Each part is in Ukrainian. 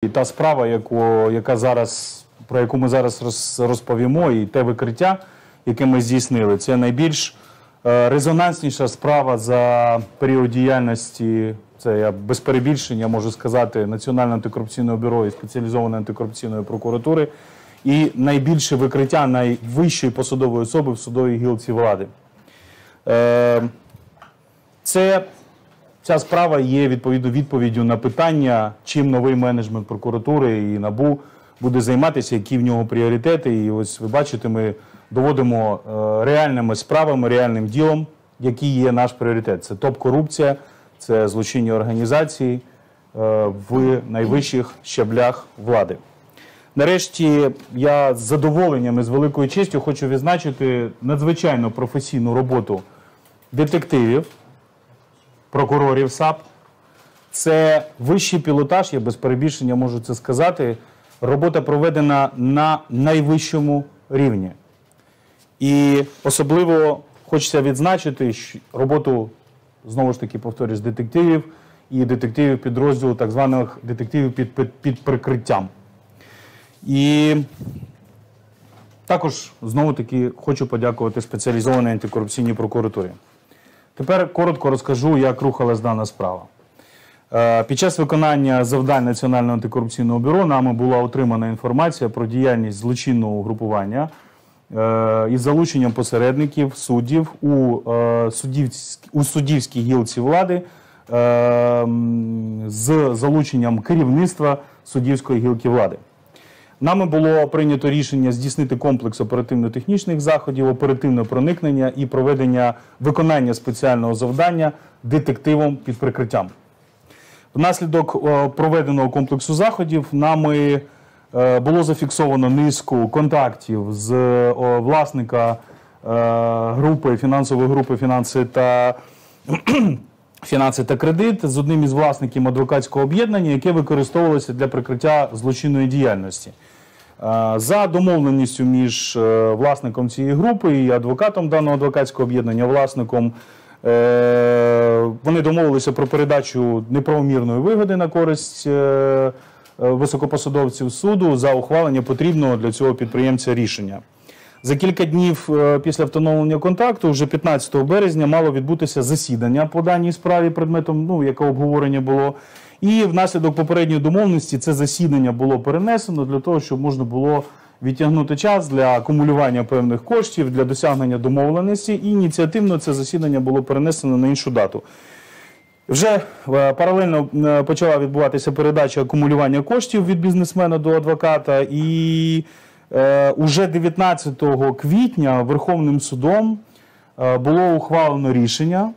та справа, про яку ми зараз розповімо, і те викриття, яке ми здійснили, це найбільш резонансніша справа за період діяльності, це я без перебільшення можу сказати, Національного антикорупційного бюро і Спеціалізованої антикорупційної прокуратури, і найбільше викриття найвищої посадової особи в судовій гілці влади. Ця справа є відповіддю на питання, чим новий менеджмент прокуратури і НАБУ буде займатися, які в нього пріоритети. І ось ви бачите, ми доводимо реальними справами, реальним ділом, який є наш пріоритет. Це топ-корупція, це злочинні організації в найвищих щаблях влади. Нарешті я з задоволенням і з великою честю хочу відзначити надзвичайно професійну роботу детективів, прокурорів САП. Це вищий пілотаж, я без перебільшення можу це сказати. Робота проведена на найвищому рівні. І особливо хочеться відзначити роботу, знову ж таки, повторюсь, детективів і детективів підрозділу, так званих детективів під прикриттям. І також, знову таки, хочу подякувати Спеціалізованій антикорупційній прокуратурі. Тепер коротко розкажу, як рухалась дана справа. Під час виконання завдань Національного антикорупційного бюро нами була отримана інформація про діяльність злочинного угрупування із залученням посередників, суддів у суддівській гілці влади з залученням керівництва суддівської гілки влади. Нами було прийнято рішення здійснити комплекс оперативно-технічних заходів, оперативне проникнення і виконання спеціального завдання детективом під прикриттям. Внаслідок проведеного комплексу заходів нами було зафіксовано низку контактів з власника фінансової групи «Фінанси та кредит» з одним із власників адвокатського об'єднання, яке використовувалося для прикриття злочинної діяльності. За домовленістю між власником цієї групи і адвокатом даного адвокатського об'єднання, власником, вони домовилися про передачу неправомірної вигоди на користь високопосадовців суду за ухвалення потрібного для цього підприємця рішення. За кілька днів після встановлення контакту, вже 15 березня, мало відбутися засідання по даній справі, предметом якого обговорення було. І внаслідок попередньої домовленості це засідання було перенесено для того, щоб можна було відтягнути час для акумулювання певних коштів, для досягнення домовленості. І ініціативно це засідання було перенесено на іншу дату. Вже паралельно почала відбуватися передача акумулювання коштів від бізнесмена до адвоката. І уже 19 квітня Верховним судом було ухвалено рішення.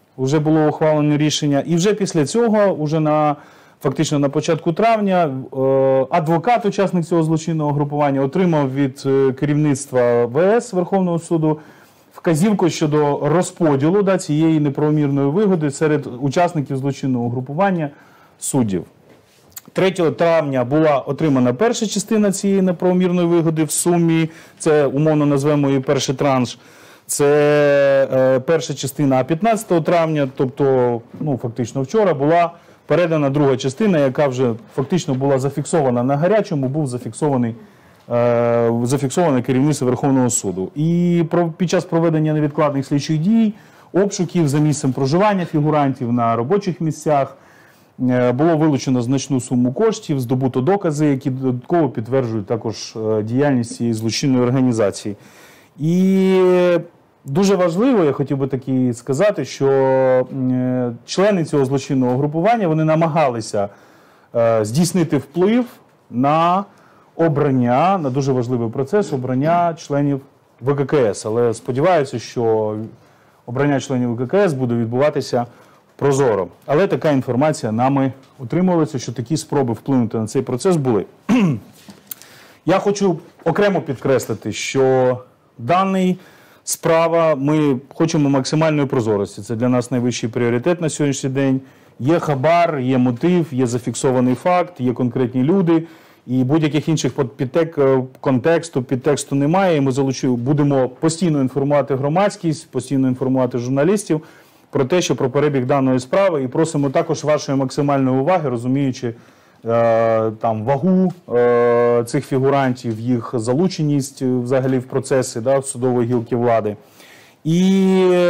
І вже після цього, фактично на початку травня, адвокат, учасник цього злочинного групування, отримав від керівництва ВС Верховного суду вказівку щодо розподілу цієї неправомірної вигоди серед учасників злочинного групування суддів. 3 травня була отримана перша частина цієї неправомірної вигоди в сумі, це умовно назвемо її перший транш, це перша частина, а 15 травня, тобто фактично вчора, була передана друга частина, яка вже фактично була зафіксована на гарячому, був зафіксоване керівництво Верховного суду. І під час проведення невідкладних слідчих дій, обшуків за місцем проживання фігурантів на робочих місцях, було вилучено значну суму коштів, здобуто докази, які додатково підтверджують також діяльність цієї злочинної організації. І дуже важливо, я хотів би таки сказати, що члени цього злочинного групування, вони намагалися здійснити вплив на обрання, на дуже важливий процес обрання членів ВККС. Але сподіваюся, що обрання членів ВККС буде відбуватися прозоро. Але така інформація нами отримувалася, що такі спроби вплинути на цей процес були. Я хочу окремо підкреслити, що дана справа, ми хочемо максимальної прозорості. Це для нас найвищий пріоритет на сьогоднішній день. Є хабар, є мотив, є зафіксований факт, є конкретні люди. І будь-яких інших підтексту немає. І ми будемо постійно інформувати громадськість, постійно інформувати журналістів про перебіг даної справи. І просимо також вашої максимальної уваги, розуміючи там, вагу цих фігурантів, їх залученість взагалі в процеси, да, судової гілки влади. І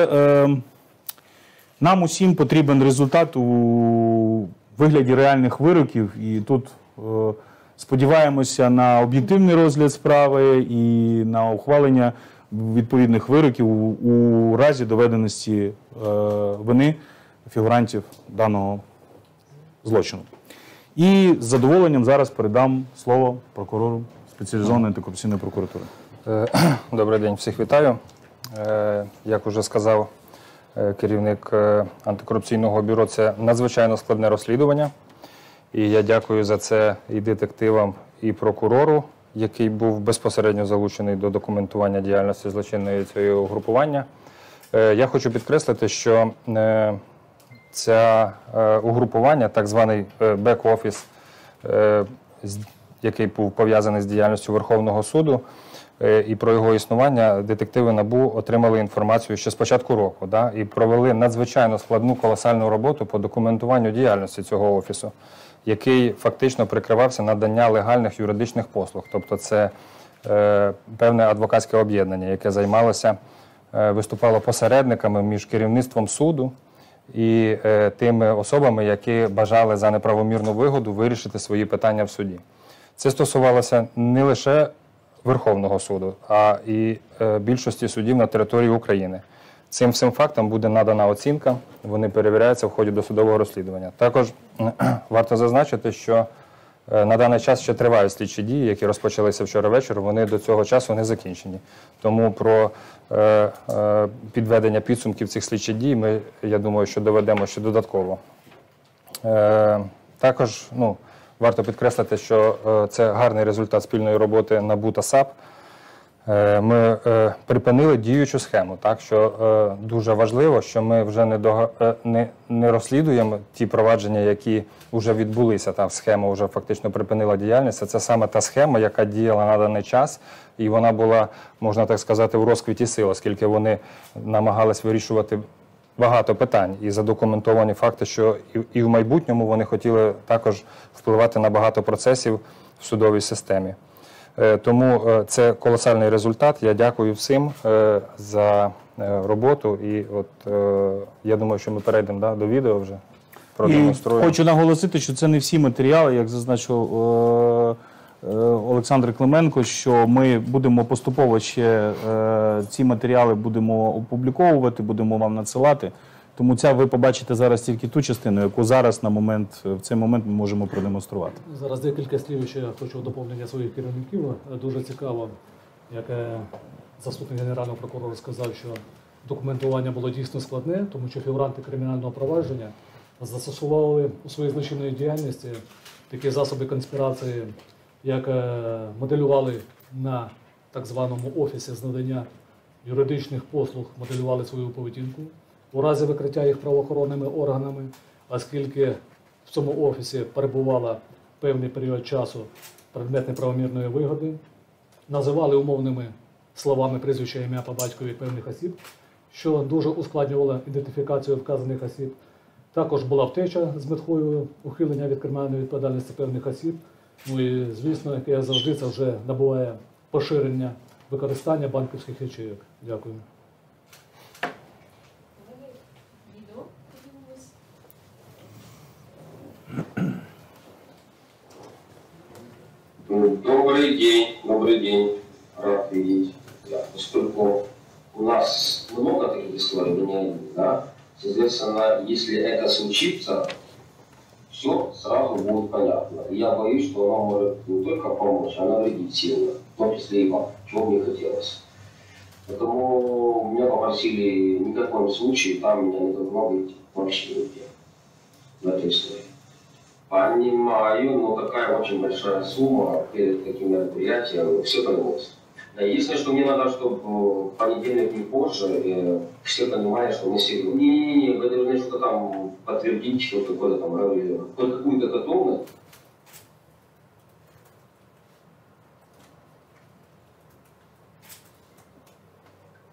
нам усім потрібен результат у вигляді реальних вироків. І тут сподіваємося на об'єктивний розгляд справи і на ухвалення відповідних вироків у разі доведеності вини фігурантів даного злочину. І з задоволенням зараз передам слово прокурору спеціалізованої антикорупційної прокуратури. Добрий день, всіх вітаю. Як вже сказав керівник антикорупційного бюро, це надзвичайно складне розслідування. І я дякую за це і детективам, і прокурору, який був безпосередньо залучений до документування діяльності злочинної цього угрупування. Я хочу підкреслити, що це угрупування, так званий бек-офіс, який був пов'язаний з діяльністю Верховного суду, і про його існування детективи НАБУ отримали інформацію ще з початку року, да, і провели надзвичайно складну колосальну роботу по документуванню діяльності цього офісу, який фактично прикривався надання легальних юридичних послуг. Тобто це певне адвокатське об'єднання, яке займалося, виступало посередниками між керівництвом суду і тими особами, які бажали за неправомірну вигоду вирішити свої питання в суді. Це стосувалося не лише Верховного суду, а і більшості судів на території України. Цим всім фактам буде надана оцінка, вони перевіряються в ході досудового розслідування. Також варто зазначити, що на даний час ще тривають слідчі дії, які розпочалися вчора ввечері, вони до цього часу не закінчені. Тому про підведення підсумків цих слідчих дій ми, я думаю, що доведемо ще додатково. Також варто підкреслити, що це гарний результат спільної роботи НАБУ та САП. Ми припинили діючу схему, так, що дуже важливо, що ми вже не розслідуємо ті провадження, які вже відбулися. Та схема вже фактично припинила діяльність. Це саме та схема, яка діяла на даний час, і вона була, можна так сказати, в розквіті сил, оскільки вони намагались вирішувати багато питань і задокументовані факти, що і в майбутньому вони хотіли також впливати на багато процесів в судовій системі. Тому це колосальний результат. Я дякую всім за роботу. І я думаю, що ми перейдемо до відео вже. Продемонструємо. Хочу наголосити, що це не всі матеріали, як зазначив Олександр Клименко, що ми будемо поступово ще ці матеріали будемо опубліковувати, будемо вам надсилати. Тому ви побачите зараз тільки ту частину, яку зараз в цей момент ми можемо продемонструвати. Зараз декілька слів, ще я хочу доповнення своїх керівників. Дуже цікаво, як заступник генерального прокурора сказав, що документування було дійсно складне, тому що фігуранти кримінального провадження застосували у своїй злочинній діяльності такі засоби конспірації, як моделювали на так званому офісі з надання юридичних послуг, моделювали свою поведінку у разі викриття їх правоохоронними органами, оскільки в цьому офісі перебувала певний період часу предмет неправомірної вигоди, називали умовними словами прізвища, ім'я по батькові певних осіб, що дуже ускладнювало ідентифікацію вказаних осіб. Також була втеча з метою ухилення від кримінальної відповідальності певних осіб. Ну і, звісно, як завжди, це вже набуває поширення використання банківських ячейок. Дякую. Добрый день, рад видеть. Да, поскольку у нас много таких историй, вы не один, да? Соответственно, если это случится, все сразу будет понятно. И я боюсь, что оно может не только помочь, а навредить сильно, в том числе и вам, чего мне хотелось. Поэтому меня попросили ни в коем случае, там меня не должно быть вообще нигде в этой истории. Понимаю, но такая очень большая сумма перед таким мероприятием, все поймут. Единственное, что мне надо, чтобы в понедельник, не позже, все понимали, что мы серьезно. Не, вы должны что-то там подтвердить, что какое-то там говорили, какую-то готовность.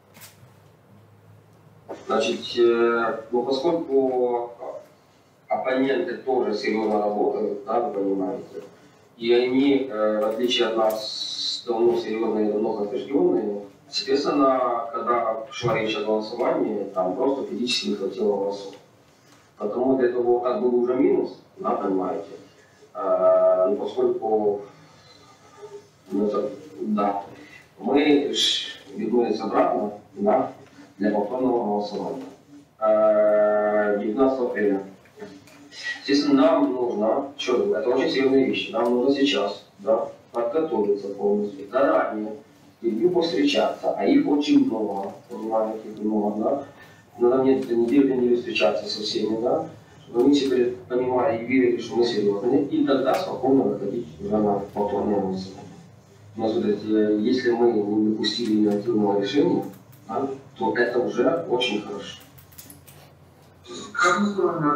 Значит, поскольку оппоненты тоже серьезно работают, да, вы понимаете. И они, в отличие от нас, давно серьезные и давно подтвержденные. Соответственно, когда шла речь о голосовании, там просто физически не хватило голосов. Потому для этого как был уже минус, да, понимаете. Но поскольку да, мы вернулись обратно, да, для повторного голосования. 19 апреля. Естественно, нам нужно, это очень серьезные вещи, нам нужно сейчас, да, подготовиться полностью, заранее, с людьми повстречаться, а их очень много, понимаете, много, да. Надо мне неделю встречаться со всеми, да, чтобы они теперь понимали и верили, что мы серьезные, и тогда спокойно выходить уже на повторное голосование. Но если мы не допустили негативного решения, да, то это уже очень хорошо. Как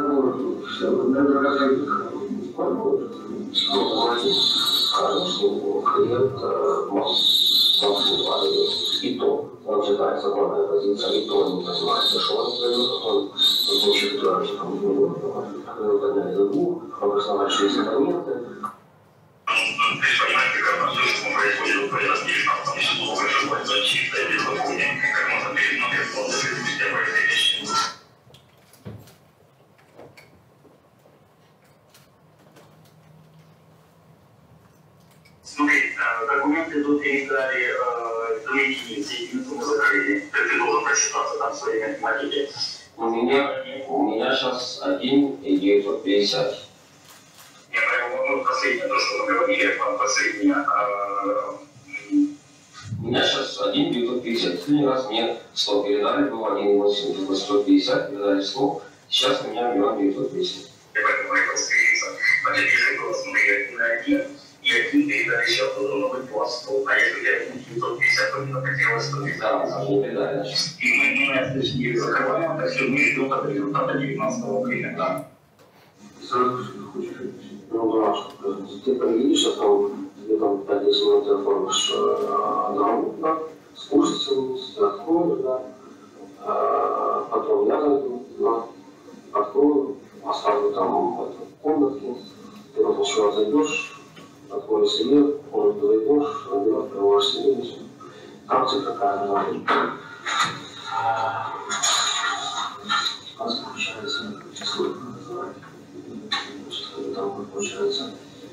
и то, он читает законная позиция, и то не понимает, что он сделал, он хочет туда, что там не подняли за двух, обосновать, что есть моменты. Понимаете, как все, что происходит в 2019 году, уже будет зачисто и беззаконие, как можно пересмотреть полностью систему этой вещи. Смотри, документы тут передали до единицы, единицу мы закрыли. Ты должен просчитаться там своей математики. У меня сейчас 1,950. Я понял, последнее, то, что мы говорили, последнее. У меня сейчас 1,950. Последний раз мне 100 передали, было 1,850, передали 100. Сейчас у меня 1,950. Я поэтому хотел скрыться. А теперь же было, смотри, 1,1. И один передали сейчас должно быть по 100. А если я 950, то мне хотелось 150. Да, они передали. И мы не закрываем, то есть мы ждем от результата 19 апреля. Да. Сразу же хочешь, ты поедешь, а там, где там 5-10 минут ты оформишь налог, да, спустишься, откроешь, да, потом я зайду, да, открою, оставлю там комнатки, ты потом еще раз зайдешь, откроешь себе, комнату зайдешь, открываешь себе, там цифра какая должна быть. У нас получается число, там получается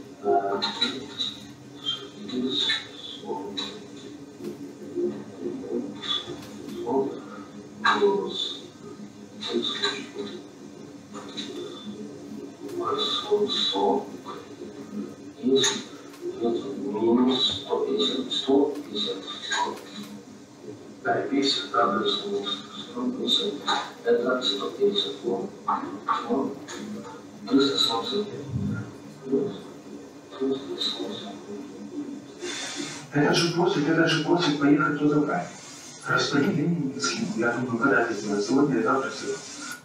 минус 150. Да, 50, да, плюс минус 150. Это 150. Вот. 370. Этот же просит поехать туда забрать. Распределение схему. Я думаю, когда это сделать? Сегодня и завтра все.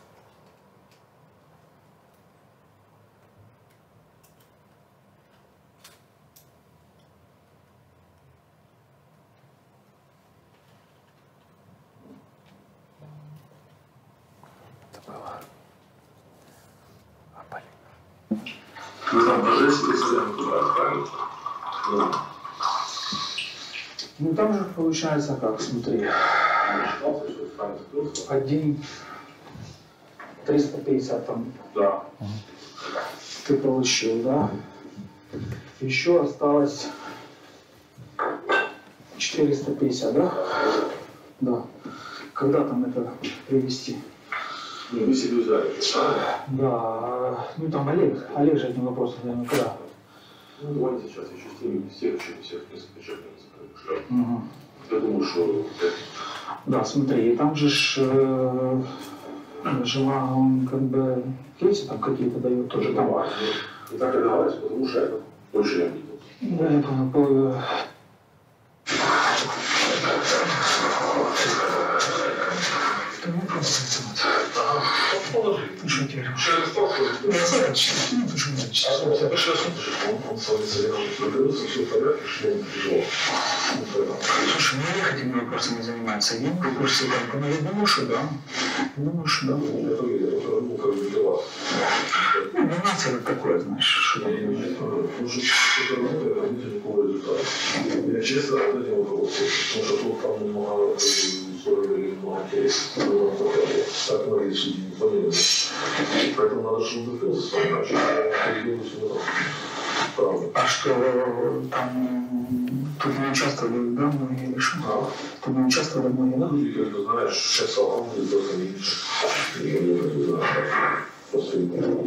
Вы там божественный слям туда отправите? Ну там же получается как, смотри. 350 там. Да. Ты получил, да? Еще осталось 450, да? Да. Когда там это привезти? Не, вы себе взяли. Да, ну там Олег же этим вопросом, наверное, когда? Ну, давайте сейчас еще с теми всех несколько человек закрою. Угу. Я думаю, что... Да, смотри, там же жила, он как бы кейсы там какие-то дает тоже там. Давай. И так и давайте, потому что это больше я видел. Да, я понял. Положи. Ну что теперь? Через стол Ну, я читаю. Ну, почему я читаю? я пришел он с вами советует, разберется, все в порядке, что он тяжело. Слушай, ну я этими вопросами занимается. Я в курсе там, ну, я думаю, что да. Думаю, что да. Я поверил, это как бы для вас. Ну, для нас это такое, знаешь, что Я не знаю, потому что это работает, а нет никакого результата. Я честно от этого руководствуюсь, потому что тут там много истории, много интересов, так многие судьи не поверили. Поэтому надо, чтобы он закрылся, иначе я переделаю сюда. Правда. А что там тут не участвовали, да, многие или что? Тут не участвовали многие, да? Люди, как ты знаешь, сейчас алхамды просто меньше. Я не знаю, просто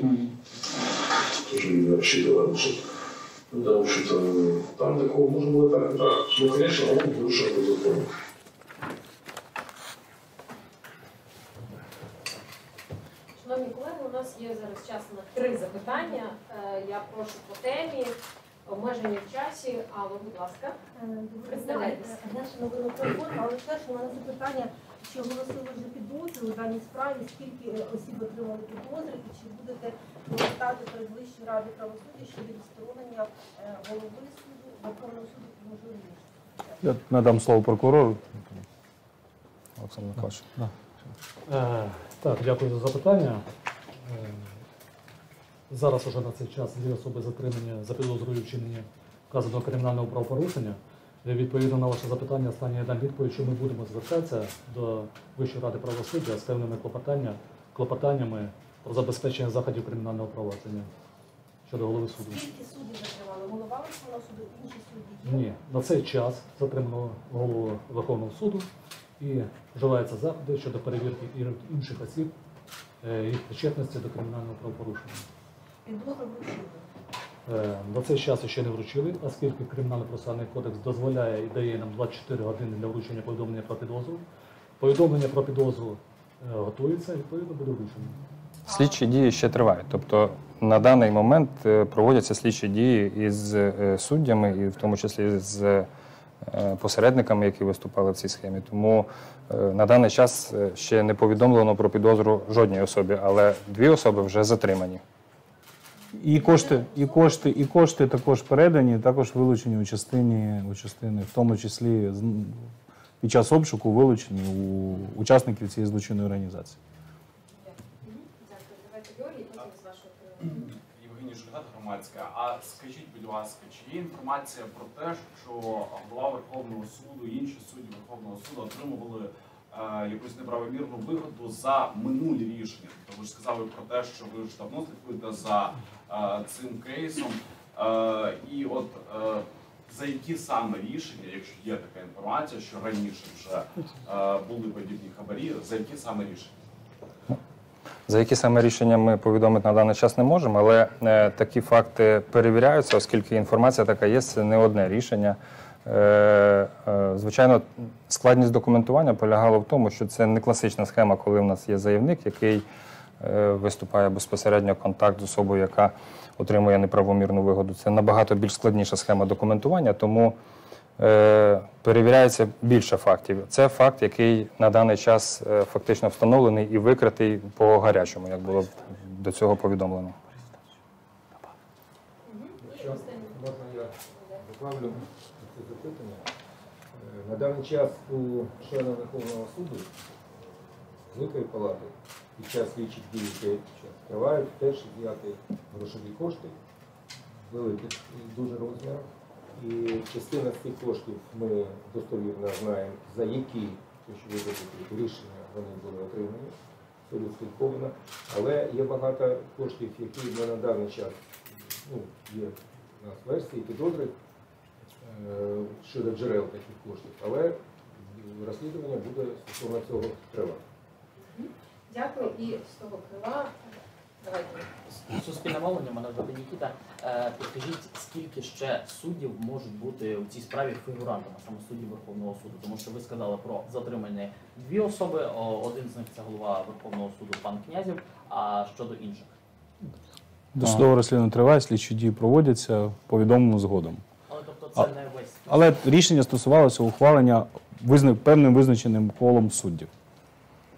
тоже не рассчитывали, что да, в общем-то, там такого можно было так и так. Ну, конечно, он вышел по закону. Шановні колеги, у нас є зараз час на 3 запитання. Я прошу по темі, обмеження в часі, але, будь ласка, представляйтеся. Наша новина проходила, але перше у мене запитання, чи оголосили вже підозри у даній справі, скільки осіб отримали підозри, і чи будете повертати перед Вищою радою правосуддя щодо відсторонення голови суду, Верховного суду по можливості? Я надам слово прокурору. Олександр Миколаївич. Так, дякую за запитання. Зараз уже на цей час 2 особи затримані за підозрою вчинення вказаного кримінального правопорушення. Відповідно на ваше запитання, останнє я дам відповідь, що ми будемо звертатися до Вищої ради правосуддя з певними клопотаннями про забезпечення заходів кримінального провадження щодо голови суду. Скільки суддів затримали? Голова Верховного суду, інші судді є? Ні, на цей час затримано голову Верховного суду і вживаються заходи щодо перевірки інших осіб, їх причетності до кримінального правопорушення. Підозри вручили? На цей час ще не вручили, оскільки Кримінально-процесуальний кодекс дозволяє і дає нам 24 години для вручення повідомлення про підозру. Повідомлення про підозру готується і, відповідно, буде вручено. Слідчі дії ще тривають. Тобто на даний момент проводяться слідчі дії із суддями, і в тому числі з посередниками, які виступали в цій схемі. Тому на даний час ще не повідомлено про підозру жодній особі, але 2 особи вже затримані. І кошти також передані, також вилучені у частини, в тому числі під час обшуку вилучені у учасників цієї злочинної організації. Дякую. Давайте, Георгій, потім з вашого приводу. Євгеній Шульгат, громадська. А скажіть, будь ласка, чи є інформація про те, що голова Верховного суду і інші судді Верховного суду отримували якусь неправомірну вигоду за минулі рішення? Тобто ви ж сказали про те, що ви ж давно слідкуєте за цим кейсом. І от за які саме рішення, якщо є така інформація, що раніше вже були подібні хабарі, за які саме рішення? За які саме рішення ми повідомити на даний час не можемо, але такі факти перевіряються, оскільки інформація така є, це не одне рішення. Звичайно, складність документування полягала в тому, що це не класична схема, коли в нас є заявник, який виступає безпосередньо контакт з особою, яка отримує неправомірну вигоду. Це набагато більш складніша схема документування, тому перевіряється більше фактів. Це факт, який на даний час фактично встановлений і викритий по гарячому, як було до цього повідомлено. Можна я добавлю це запитання? На даний час у члена Верховного суду з Великої палати під час слідчих дій, які тривають, теж з'яти грошові кошти, великі дуже розміром. І частина з цих коштів ми достовірно знаємо, за які рішення вони були отримані, це відслідковано. Але є багато коштів, які на даний час є у нас версії, підозри щодо джерел таких коштів, але розслідування буде стосовно цього тривати. Дякую. І з того крила, давайте. Суспільне мовлення, мене звати Нікіта. Підкажіть, скільки ще суддів можуть бути у цій справі фігурантами, саме суддів Верховного суду? Тому що ви сказали про затримання 2 особи, один з них це голова Верховного суду пан Князєв, а щодо інших? Досудове розслідування триває, слідчі дії проводяться, повідомлено згодом. Але тобто це не весь. Але рішення стосувалося ухвалення певним визначеним колом суддів.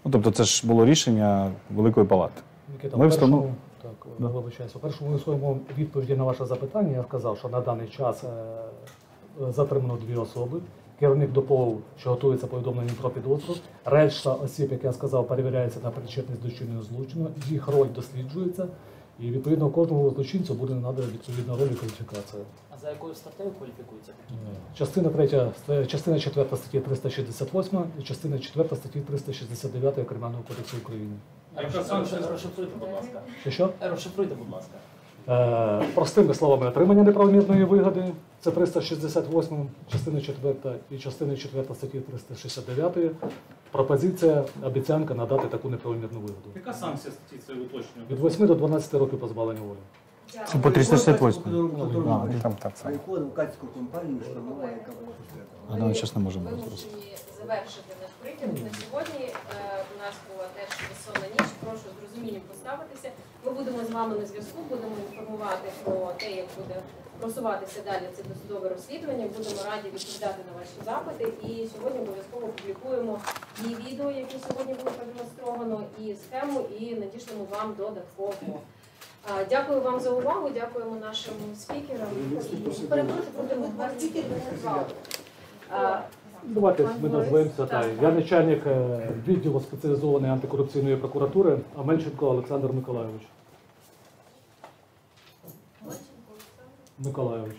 Ну, тобто це ж було рішення Великої Палати. Микита, Ми у першому, встановимо. так, вибачаюся, у першому своєму відповіді на ваше запитання я сказав, що на даний час затримано 2 особи. Керівник доповів, що готується повідомлення про підозру. Решта осіб, як я сказав, перевіряється на причетність до чинного злочину. Їх роль досліджується. І відповідно кожному злочинцю буде надана відповідна роль і кваліфікація. А за якою статтею кваліфікується такі? Частина 4 статті 368 і частина 4 статті 369 Кримінального кодексу України. Розшифруйте, будь ласка. Що? Розшифруйте, будь ласка. Простими словами, отримання неправомірної вигоди, це 368 частина 4 і частина 4 статті 369, пропозиція, обіцянка надати таку неправомірну вигоду. Яка санкція статті це уточнює? Від 8 до 12 років позбавлення волі. Це по 368. Там так само. Яку адвокатську компанію встановила, яка була А нам зараз не можемо Вимушені завершити наш брифінг на сьогодні. У нас була теж безсонна ніч. Прошу з розумінням поставитися. Ми будемо з вами на зв'язку, будемо інформувати про те, як буде просуватися далі це досудове розслідування. Будемо раді відповідати на ваші запити. І сьогодні обов'язково публікуємо і відео, які сьогодні було продемонстровано, і схему, і надішлемо вам додатково. Дякую вам за увагу, дякуємо нашим спікерам. Перепрошую, будемо два спікери не назвали. Давайте ми назвемося. Я начальник відділу спеціалізованої антикорупційної прокуратури Аменченко Олександр Миколайович. Миколайович.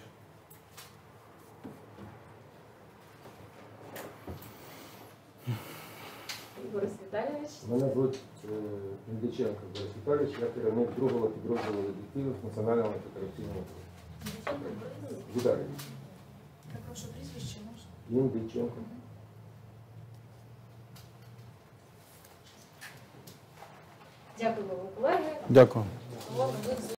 Борис Віталійович. Мене звуть Індиченко Борис Віталійович, я керівник другого підрозділу детективів Національного антикорупційного бюро. Віталійович. Прошу прізвище можна? Індиченко. Дякую вам, колеги. Дякую.